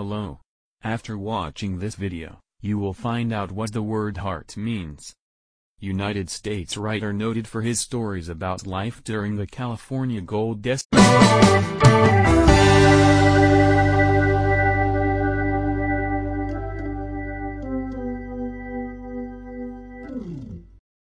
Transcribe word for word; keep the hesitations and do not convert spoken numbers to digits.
Hello. After watching this video, you will find out what the word heart means. United States writer noted for his stories about life during the California gold dust.